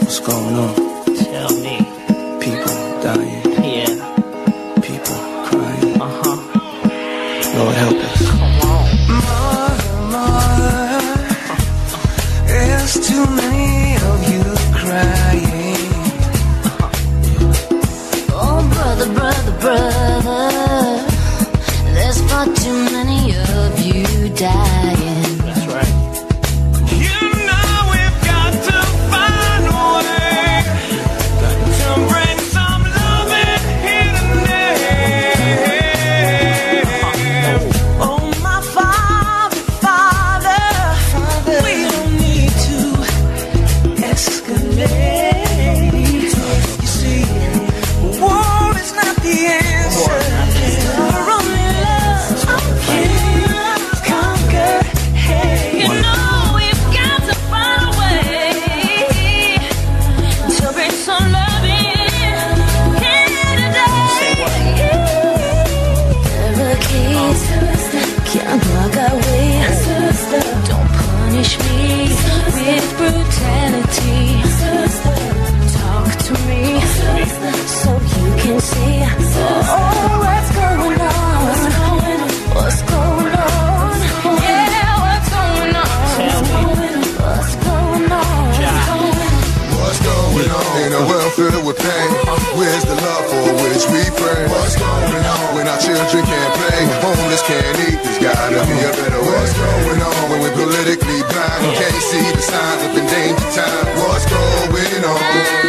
What's going on? Tell me. People dying. Yeah. People crying. Lord help us. Come on. Mother, there's too many of you crying. Oh, brother, brother, brother, there's far too many of you dying. That's right. Don't punish me with brutality. Talk to me so you can see what's going on. What's going on? Yeah, what's going on? What's going on? What's going on in a world filled with pain? Where's the love for which we pray? What's going on when our children can't play? Homeless can't eat, there's gotta be a better way. What's going on when we're politically blind? Can't see the signs of endangered time. What's going on?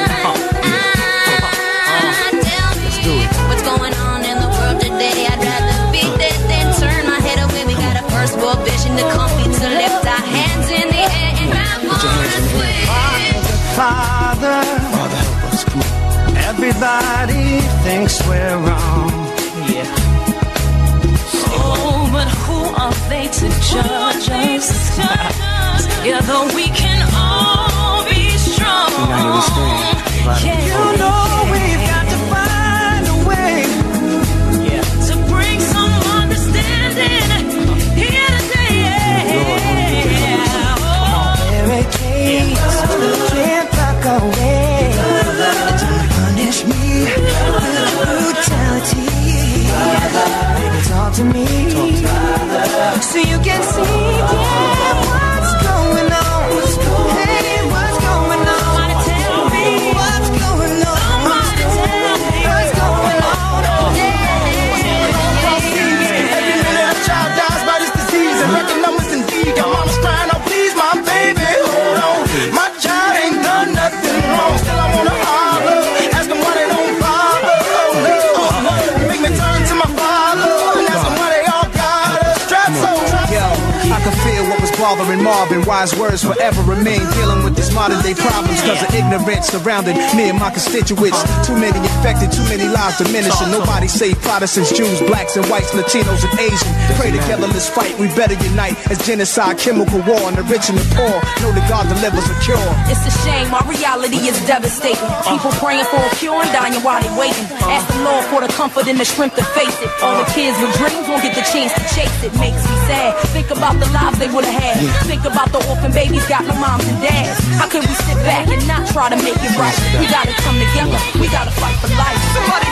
Tell me what's going on in the world today. I'd rather be dead than turn my head away. We got a first world vision to come to lift our hands in the air and grab on way. Father, help us. Come on. everybody thinks we're wrong. Yeah. Oh, but who are they to judge us? Together we can all be strong. United we stand. Yeah. You know we've got to find a way. Yeah. To bring some understanding here today. Barricades, can't back away. Don't punish me with brutality. Baby, talk to me so you can see what's going on. Hey, what's going on? Somebody tell me What's going on? Somebody tell me What's going on? Every minute a child dies by this disease, and record numbers indeed. Got mama's crying, oh please, my baby, hold on. My child ain't done nothing wrong. Still I wanna holler, ask them why they don't bother. Oh no, make me turn to my father and ask them why they all got us strapped so. Yo, I can feel what was bothering Marvin. Wise words forever remain. Dealing with these modern day problems cause of ignorance surrounding me and my constituents. Too many infected, too many lives diminishing. Nobody save Protestants, Jews, blacks and whites, Latinos and Asians. Pray together, let's fight, we better unite. As genocide, chemical war, and the rich and the poor know that God delivers a cure. It's a shame, our reality is devastating. People praying for a cure and dying while they waiting. Ask the Lord for the comfort and the strength to face it. All the kids with dreams won't get the chance to chase it. Makes me sad. Think about the lives they would have had. Think about the orphan babies got no moms and dads. How could we sit back and not try to make it right? We gotta come together. We gotta fight for life. Somebody